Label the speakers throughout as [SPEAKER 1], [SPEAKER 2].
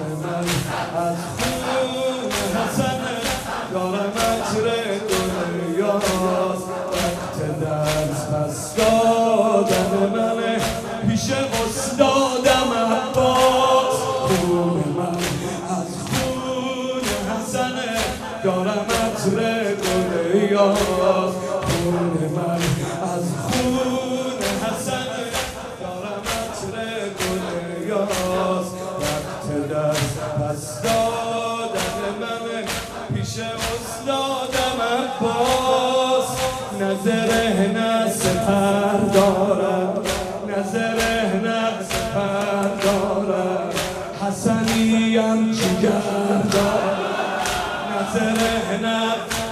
[SPEAKER 1] من از خون حسنه دارم عطر دنیاست وقت درس پس دادن منه پیش استادم عباس خون من از خون حسنه دارم عطر دنیاست خون من از خون حسنه دارم عطر دنیاست وقت درس پس دادن منه پیش استادم عباس نظره نه سپر دارم نظره نه سپر دارم حسنیم جگر دارم نظره نه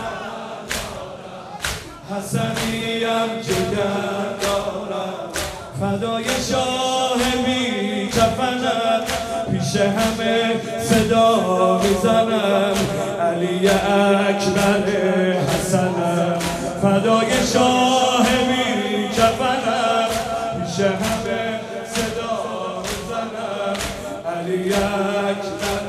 [SPEAKER 1] حسنیم جگر دارم فدای شاه بی کفنم پیش همه صدا میزنم علی اکبر حسنم فدای شاه بی کفنم پیش همه صدا میزنم علی اکبر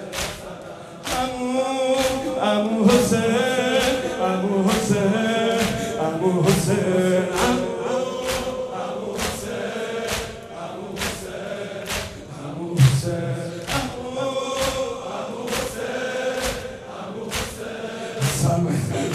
[SPEAKER 1] عمو حسین عمو حسین عمو حسین عمو حسین عمو حسین عمو حسین عمو حسین عمو حسین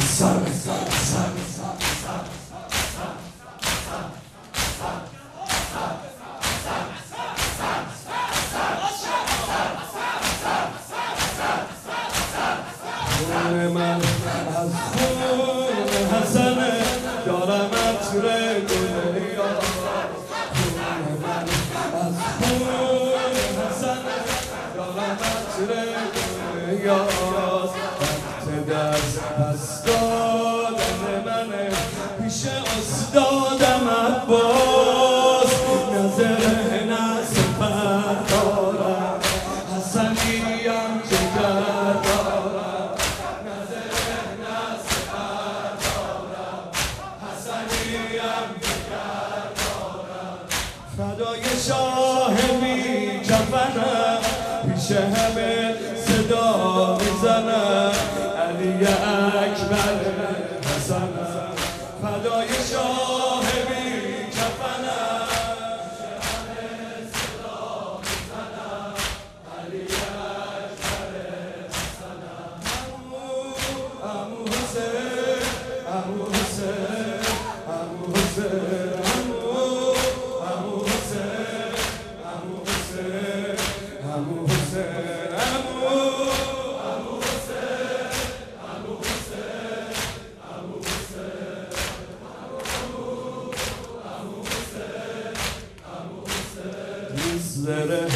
[SPEAKER 1] من از خون حسنه دارم عطر دنیاست خون من از خون حسنه دارم عطر دنیاست وقت درس پس دادن منه پیش استادم عباس نظره نه سپر دارم حسنیم جگر دارم نظره نه سپر دارم حسنیم جگر دارم فدای شاه بی کفنم پیش همه صدا میزنم علی اکبر حسنم فدای شاه بی کفنم پیش همه صدا میزنم علی اکبر حسنم عمو حسین عمو حسین عمو حسین عمو حسین عمو حسین عمو حسین عمو حسین عمو حسین عمو حسین عمو حسین عمو حسین میذاره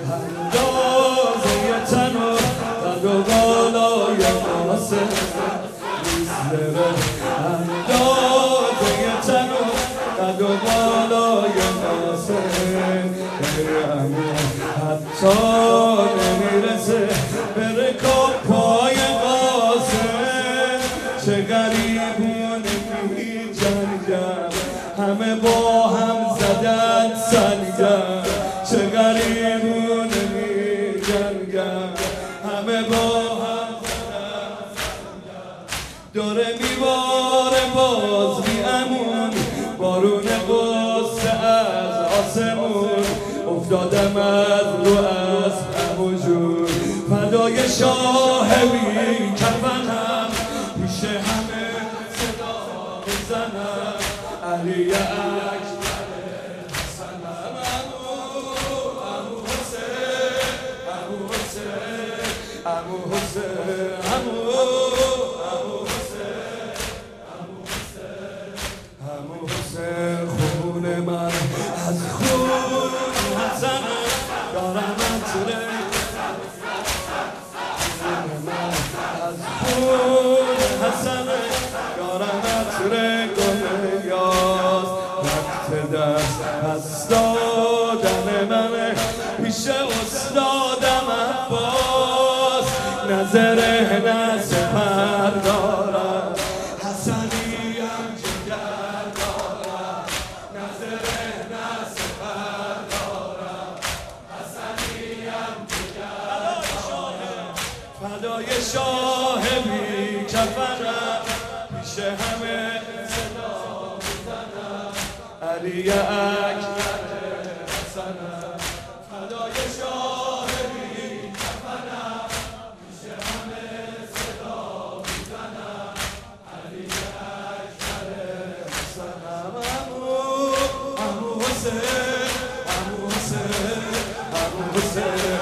[SPEAKER 1] اندازه تن و قد و بالای ناسه میذاره اندازه تن و قد و بالای ناسه حتی نمیرسه بره پای قاسم چه غریبونه می جنگم همه با هم زدن سنگم چه غریبونه می جنگم همه با هم زدن سنگم داره میباره باز بی امون بارون قصه از آسمون افتادم از رو اسب عمو جون فدای شاه بی کفنم پیش همه صدا میزنم علی اکبر حسنم عمو حسین عمو حسین عمو حسین عمو حسین عمو حسین عمو حسین خون من از خون حسنه دارم عطر خون من از خون حسنه دارم عطر دنیاست وقت درس پس دادن منه پیش استادم عباس نظره نه سپر دارم حسنیم جگر دارم نظره نه سپر دارم حسنیم جگر فدای شاه بی کفنم پیش همه صدا میزنم علی اکبر حسنم فدای شاه بی کفنم پیش همه صدا میزنم علی اکبر حسنم عمو حسین عمو حسین عمو حسین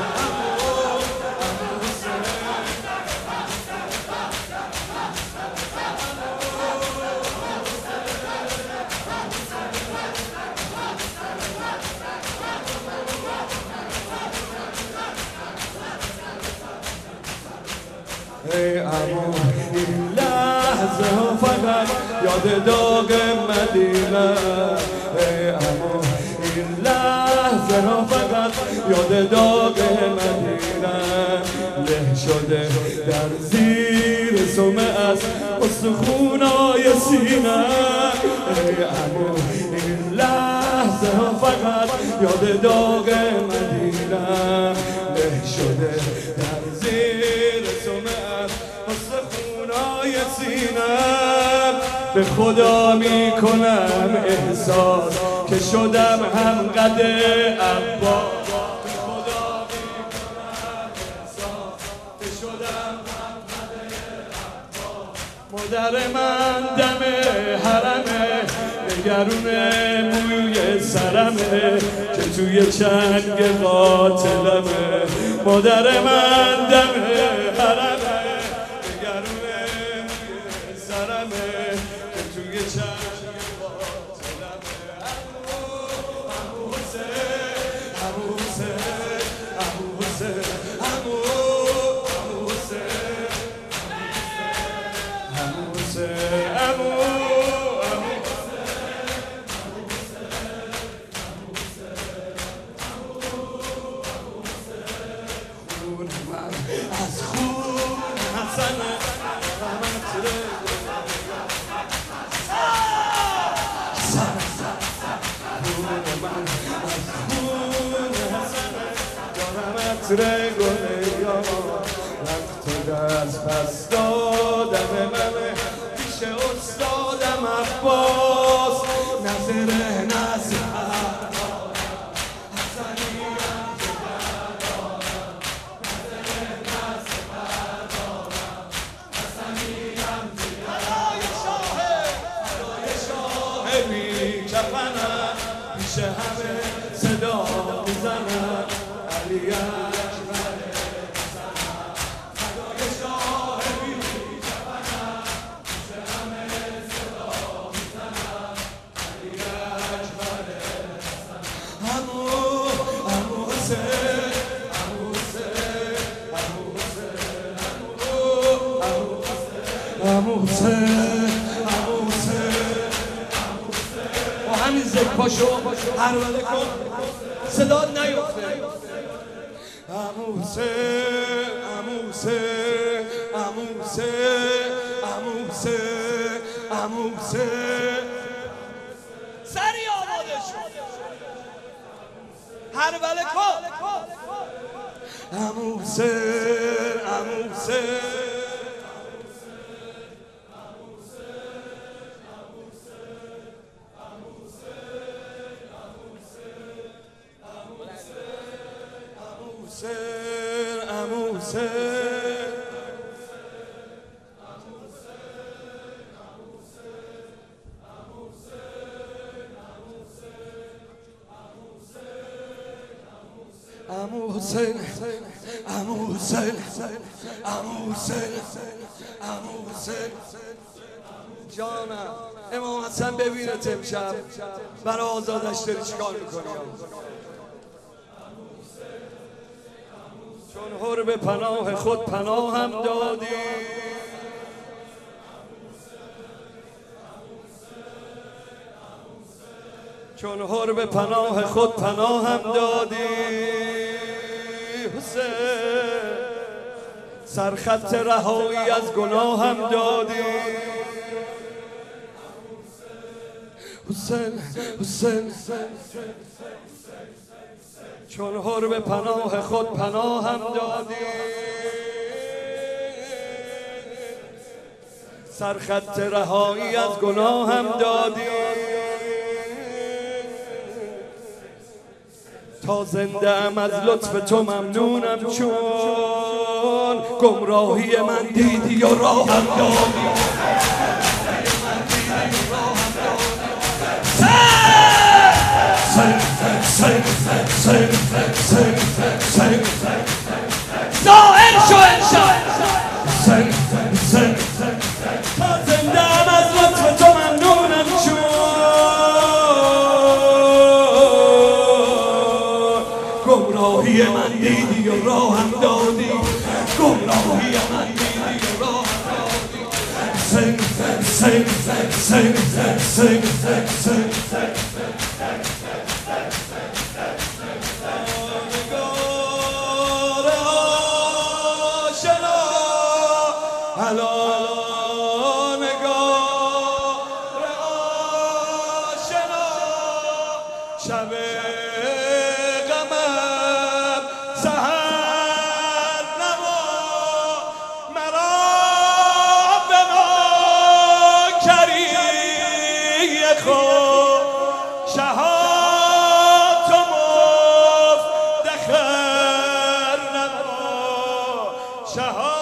[SPEAKER 1] ای عمو این لحظه ها فقط یاد داغ مدینه ای عمو این لحظه ها فقط یاد داغ مدینه له شده در زیر سمه از استخونای سینه ای عمو این لحظه ها فقط یاد داغ مدینه له شده در زیر خونای سینم به خدا میکنم احساس که شدم هم قد عباس به خدا میکنم احساس که شدم هم قد عباس مادر من دم حرمه نگرون موی سرمه که توی چنگ قاتلمه مادر من دم حرمه از خون حسن وقت دست پس دادم من پیش استادم عباس نظره نصیحت پیش همه صدا میزنم علی اکبر حسنم فدای شاه بی کفنم پیش همه صدا میزنم علی اکبر حسنم عمو حسین عمو حسین عمو حسین عمو حسین همین زک پاشو هرواله کن صدا نیفته عمو حسین عمو حسین عمو حسین عمو حسین عمو حسین سری آماده شد هرواله کن عمو حسین عمو حسین عمو حسین عمو حسین عمو حسین عمو حسین عمو حسین جانم امام حسن ببینت امشب برای آزادش داری چیکار میکنی چون حر به پناه خود پناه هم دادی چون حر به پناه خود پناه هم دادی حسین سرخط رهایی از گناه هم دادی حسین حسین چون حر به پناه خود پناه هم دادی سرخط رهایی از گناهم دادی تا زنده ام از لطف تو ممنونم چون گمراهی من دیدی و راهم دادی
[SPEAKER 2] ظاهر شو انشاء
[SPEAKER 1] تا زنده ام از لطف تو ممنونم چون گمراهی من دیدی و راهم دادی گمراهی من دیدی و راهم دادی سنگ سنگ سنگ سنگ سنگ هلا نگار آشنا شب غمم سحر نما مرا به نوکری خود شهات و مفتخر نما شهات